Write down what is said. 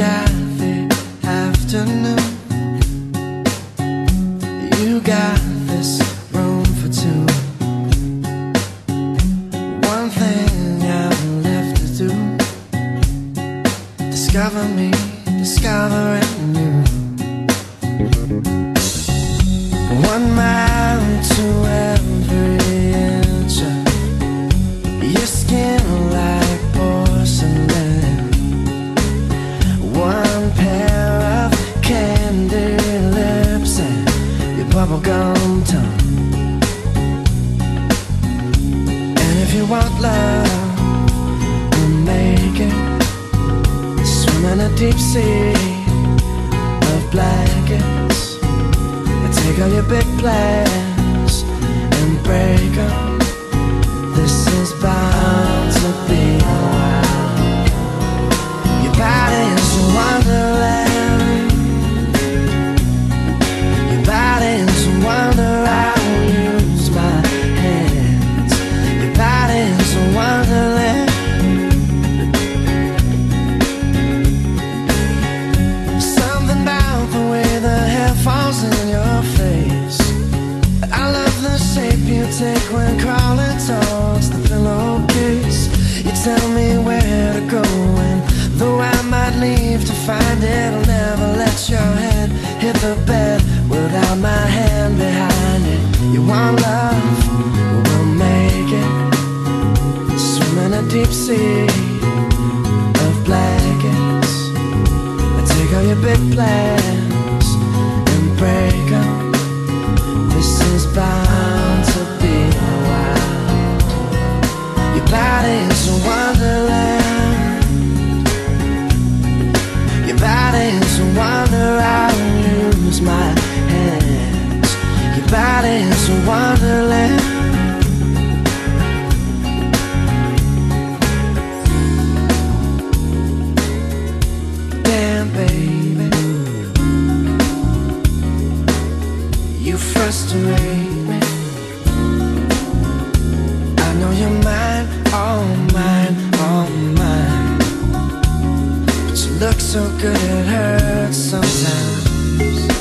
got the afternoon. You got this room for two. One thing I've left to do: discover me, discovering you. 1 mile to every inch of your skin like porcelain. 1 pair of candy lips and your bubblegum tongue. And if you want love, we'll make it. Swim in a deep sea of blankets. Take all your big plans and break them. This is bound to be a while. Your body is a wonderland. Your body is a wonder. I will use my hands. Your body is a wonderland. Something about the way the hair falls in your face. I love the shape you take when crawling towards the pillowcase. You tell me where to go, and though I might leave to find it, I'll never let your head hit the bed without my hand behind it. You want love? We'll make it. Swim in a deep sea of blankets. Take all your big plans and break them. This is bound to be a while. Your body is a wonderland. Your body is a wonder. I will use my hands. Your body is a wonderland. Damn, baby, you frustrate me. I know you're mine, all mine, all mine. But you look so good it hurts sometimes.